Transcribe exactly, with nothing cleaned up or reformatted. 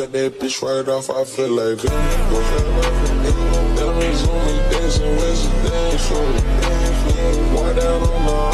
cut that bitch right off, I feel like Vicky. Gon' fell off and nigga gon' better me